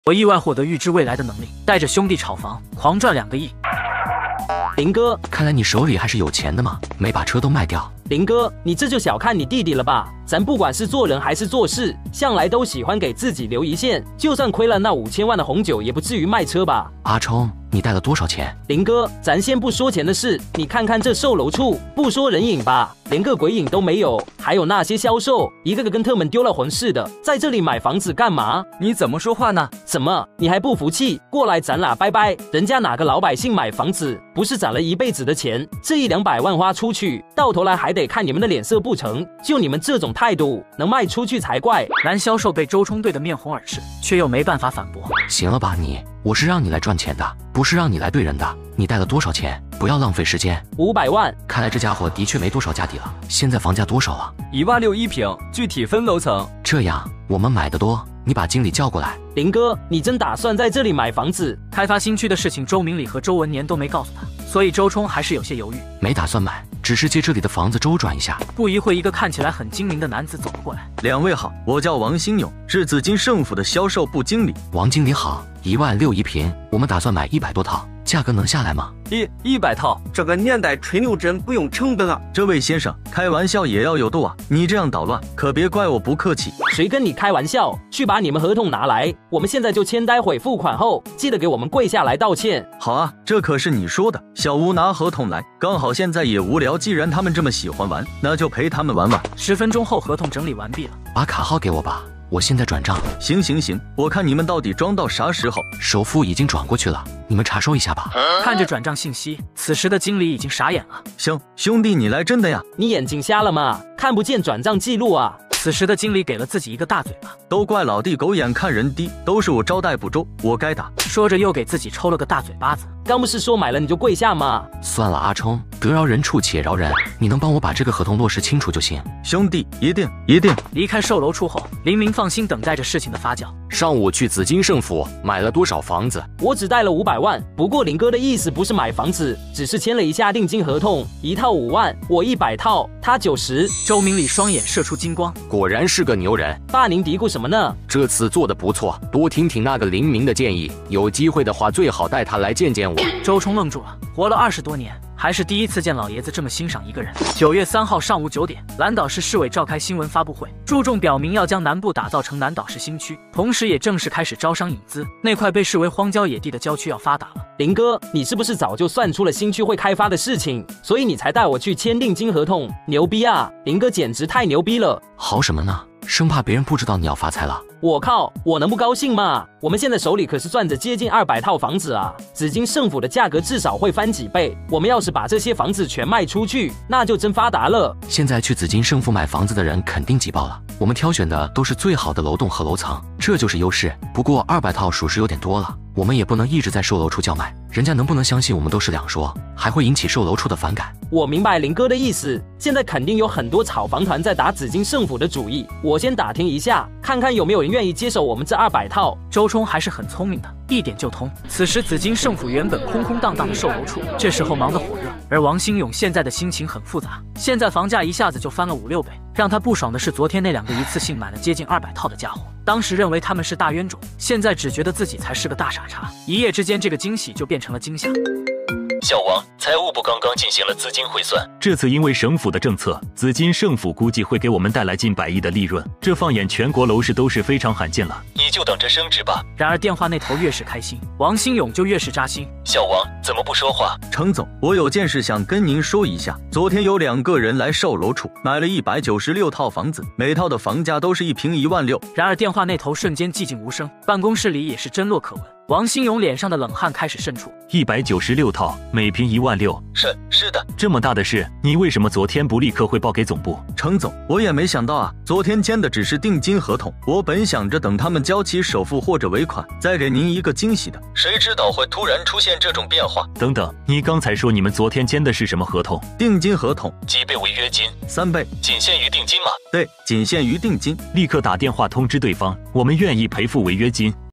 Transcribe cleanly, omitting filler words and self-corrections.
我意外获得预知未来的能力，带着兄弟炒房，狂赚2个亿。 林哥， 看来你手里还是有钱的嘛，没把车都卖掉。 林哥，你这就小看你弟弟了吧？咱不管是做人还是做事，向来都喜欢给自己留一线，就算亏了那5000万的红酒，也不至于卖车吧？ 阿冲，你带了多少钱？ 林哥，咱先不说钱的事，你看看这售楼处，不说人影吧，连个鬼影都没有，还有那些销售，一个个跟特们丢了魂似的，在这里买房子干嘛？ 你怎么说话呢？ 怎么，你还不服气？过来咱俩拜拜！人家哪个老百姓买房子，不是攒了一辈子的钱，这100-200万花出去，到头来还得看你们的脸色不成？就你们这种态度，能卖出去才怪！ 男销售被周冲对得面红耳赤，却又没办法反驳。 行了吧你，我是让你来赚钱的，不是让你来对人的。你带了多少钱？不要浪费时间。 500万。 看来这家伙的确没多少家底了。现在房价多少了 ？1.6万1平，具体分楼层。 这样，我们买的多，你把经理叫过来。 林哥，你真打算在这里买房子？ 开发新区的事情，周明礼和周文年都没告诉他，所以周冲还是有些犹豫。 没打算买，只是借这里的房子周转一下。 不一会，一个看起来很精明的男子走了过来。 2位好，我叫王新勇，是紫金盛府的销售部经理。 王经理好，1.6万1平，我们打算买100多套，价格能下来吗 ？100套， 这个年代吹牛真不用成本啊！ 这位先生，开玩笑也要有度啊！你这样捣乱，可别怪我不客气。 谁跟你开玩笑？去把你们合同拿来，我们现在就签，待会付款后记得给我们跪下来道歉。 好啊，这可是你说的。小吴拿合同来，刚好现在也无聊，既然他们这么喜欢玩，那就陪他们玩玩。 10分钟后，合同整理完毕了， 把卡号给我吧。我现在转账。 行，我看你们到底装到啥时候？ 首付已经转过去了，你们查收一下吧。 看着转账信息，此时的经理已经傻眼了。 行，兄弟，你来真的呀？ 你眼睛瞎了吗？看不见转账记录啊？ 此时的经理给了自己一个大嘴巴。 都怪老弟狗眼看人低，都是我招待不周，我该打。 说着又给自己抽了个大嘴巴子。 刚不是说买了你就跪下吗？ 算了，阿冲，得饶人处且饶人，你能帮我把这个合同落实清楚就行。 兄弟，一定。 离开售楼处后，林明放心等待着事情的发酵。 上午去紫金盛府买了多少房子？ 我只带了500万，不过林哥的意思不是买房子，只是签了一下定金合同，1套5万，我100套，他90。 周明礼双眼射出金光， 果然是个牛人。 爸，您嘀咕什么呢？ 这次做得不错，多听听那个林明的建议，有机会的话最好带他来见见我。 周冲愣住了，活了20多年，还是第一次见老爷子这么欣赏一个人。9月3号上午9点，蓝岛市市委召开新闻发布会，注重表明要将南部打造成南岛市新区，同时也正式开始招商引资。那块被视为荒郊野地的郊区要发达了。 林哥，你是不是早就算出了新区会开发的事情，所以你才带我去签定金合同？牛逼啊！林哥简直太牛逼了！ 好什么呢？生怕别人不知道你要发财了。 我靠，我能不高兴吗？我们现在手里可是攥着接近200套房子啊！紫金盛府的价格至少会翻几倍。我们要是把这些房子全卖出去，那就真发达了。 现在去紫金盛府买房子的人肯定挤爆了，我们挑选的都是最好的楼栋和楼层，这就是优势。不过200套属实有点多了，我们也不能一直在售楼处叫卖，人家能不能相信我们都是两说，还会引起售楼处的反感。 我明白林哥的意思，现在肯定有很多炒房团在打紫金盛府的主意，我先打听一下，看看有没有人愿意接手我们这200套。 周冲还是很聪明的，一点就通。此时紫金盛府原本空空荡荡的售楼处，这时候忙得火热，而王新勇现在的心情很复杂。现在房价一下子就翻了5-6倍，让他不爽的是昨天那2个一次性买了接近200套的家伙，当时认为他们是大冤种，现在只觉得自己才是个大傻叉。一夜之间，这个惊喜就变成了惊吓。 小王，财务部刚刚进行了资金汇算， 这次因为省府的政策，紫金盛府估计会给我们带来近100亿的利润，这放眼全国楼市都是非常罕见了。 你就等着升值吧。 然而电话那头越是开心，王新勇就越是扎心。 小王，怎么不说话？ 程总，我有件事想跟您说一下。昨天有2个人来售楼处买了196套房子，每套的房价都是1平1.6万。 然而电话那头瞬间寂静无声，办公室里也是针落可闻。王新勇脸上的冷汗开始渗出。 196套，每平1.6万。 是的， 这么大的事，你为什么昨天不立刻汇报给总部？ 程总，我也没想到啊，昨天签的只是定金合同，我本想着等他们交齐首付或者尾款，再给您一个惊喜的， 谁知道会突然出现这种变化。 等等，你刚才说你们昨天签的是什么合同？ 定金合同。 几倍违约金 ？3倍。 仅限于定金吗？ 对，仅限于定金。 立刻打电话通知对方，我们愿意赔付违约金。